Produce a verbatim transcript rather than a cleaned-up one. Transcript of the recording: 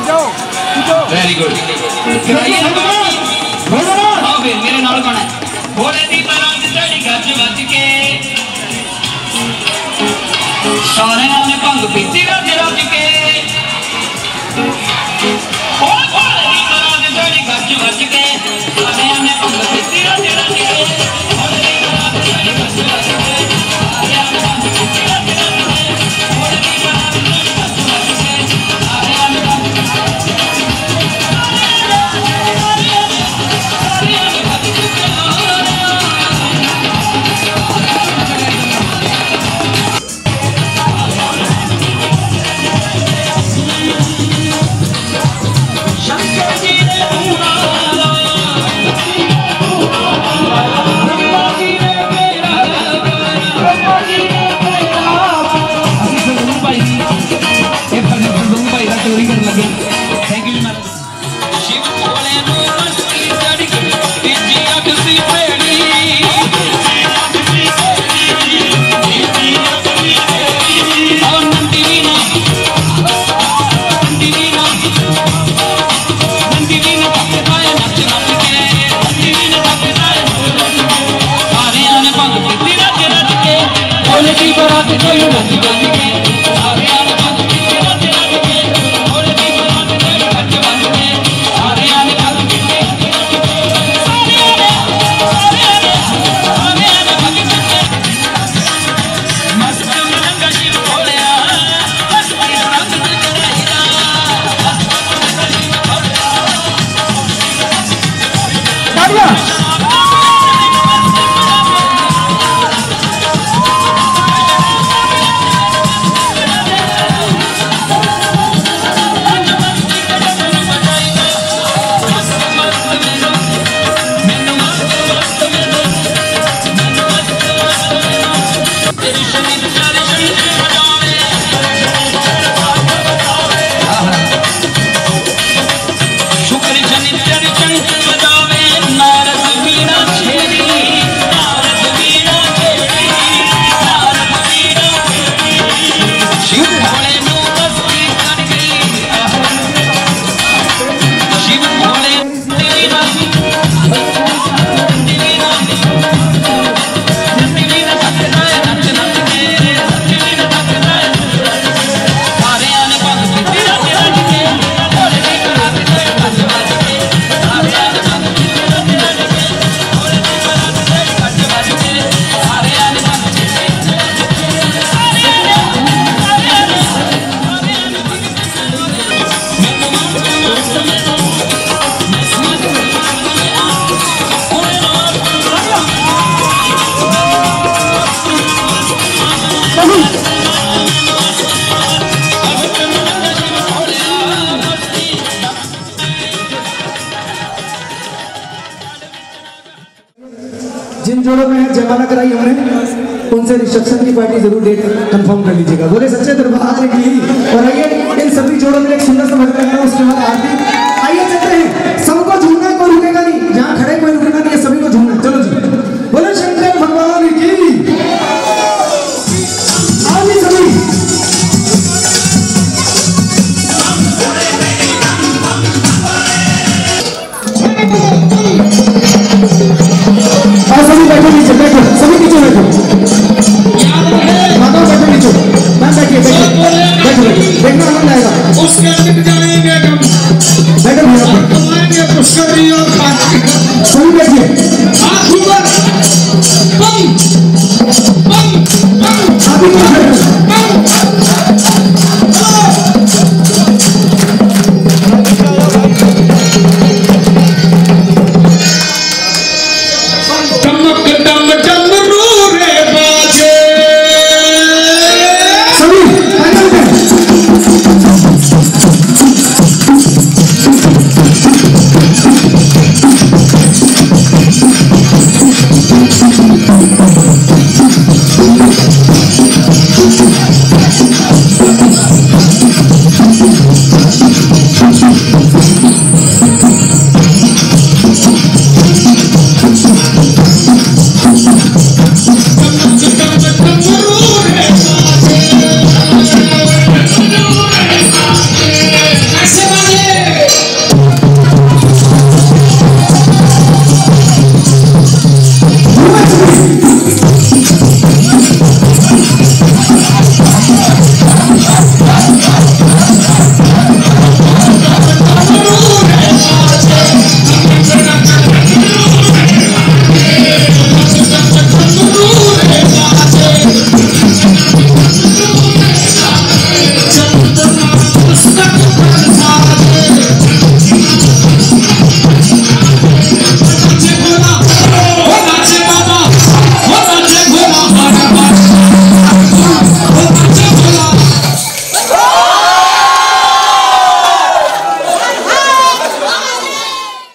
Very good मेरे नाल कौन है घोड़े दी बरात चढ़ी गज वज के सारे ने भंग पीती रज रज के घोड़े दी बरात चढ़ी गज वज के सारे ने भंग पीती रज रज के घोड़े दी बरात चढ़ी गज वज के सारे ने भंग पीती रज रज के घोड़े दी बरात चढ़ी गज वज के सारे ने भंग जिन जोड़ों में जमाना कराई हमने उनसे रिसेप्शन की पार्टी जरूर डेट कंफर्म कर लीजिएगा। बोले सच्चे दरबार की। और आइए इन सभी जोड़ों में एक सुंदर सा भजन है, उसके बाद आरती। आइए चलते हैं, सबको झूमना, कोई रुकेगा नहीं, जहाँ खड़े कोई रुकेगा नहीं, सभी को झूमना। चलो जी, बोले शंकर भगवान की। आइए सभी सभी बैठो नीचे, बैठो सभी नीचे बैठो, माता बैठो नीचे, मैम बैठिए, बैठो बैठो बैठो, देखना आनंद आएगा। उसके मिट जाएंगे हम, बैठो भैया, कमाएंगे पुष्करी और